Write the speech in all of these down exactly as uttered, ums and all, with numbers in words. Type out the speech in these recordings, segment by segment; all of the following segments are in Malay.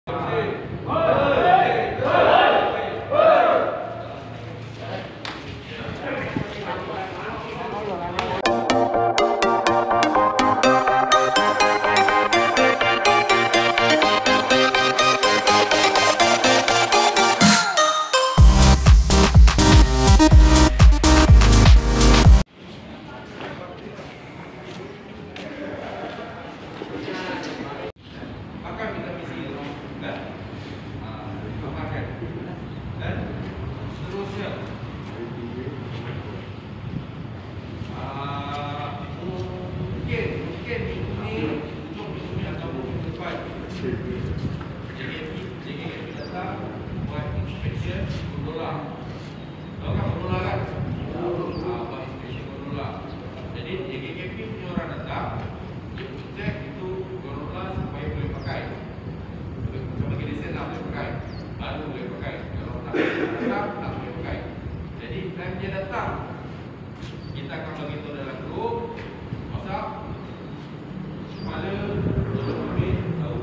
Kita akan bagi tahu dalam grup WhatsApp kepala tolong ambil tahu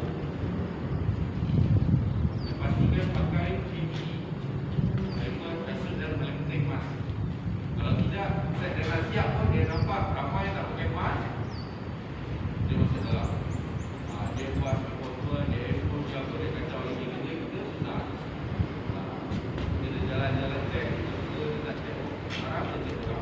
dan pastikan pakai P P E timer, isolate dan paling penting mask. Kalau tidak, saya dah siap pun dia nampak ramai yang tak pakai mask, dia masuk dalam. Ha, dia buat foto, dia pun jaga, dia kacau lagi kerja kita susah. Ha, kita jalan-jalan cek, kita tak cek barang, dia cek barang.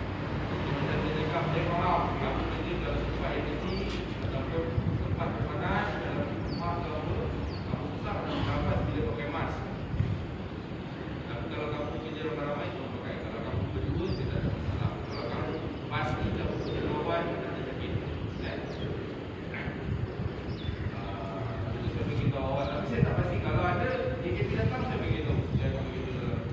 Dia orang kamu kerja kalau sempat energi ataupun tempat panas dalam rumah ke apa, kamu susah nak bernafas bila pakai mask. Tapi kalau kamu kerja ramai-ramai itu pakai. Kalau kamu berdua tidak ada masalah. Kalau kamu pasti kamu kerja lawan tidak ada sakit. Eh? Uh, itu saya bagi tahu awal. Tapi saya tak pasti kalau ada J K P datang saya bagi tahu. Saya akan bagi tahu dalam.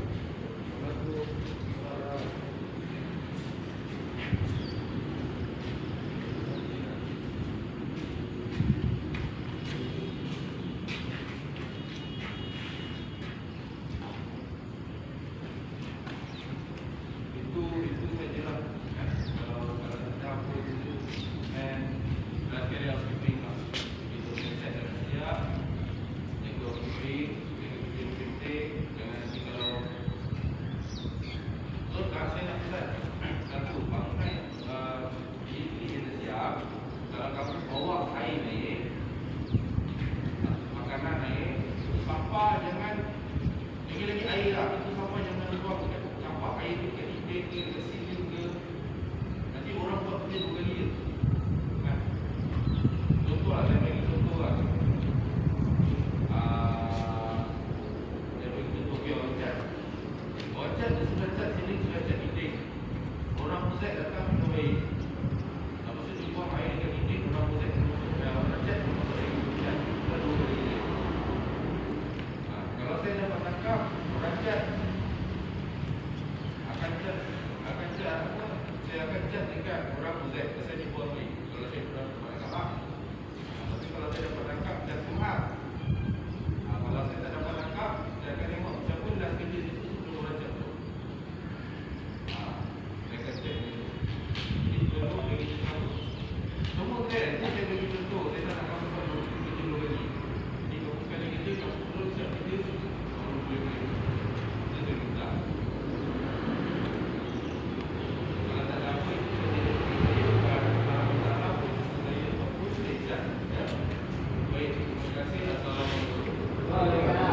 Terima kasih.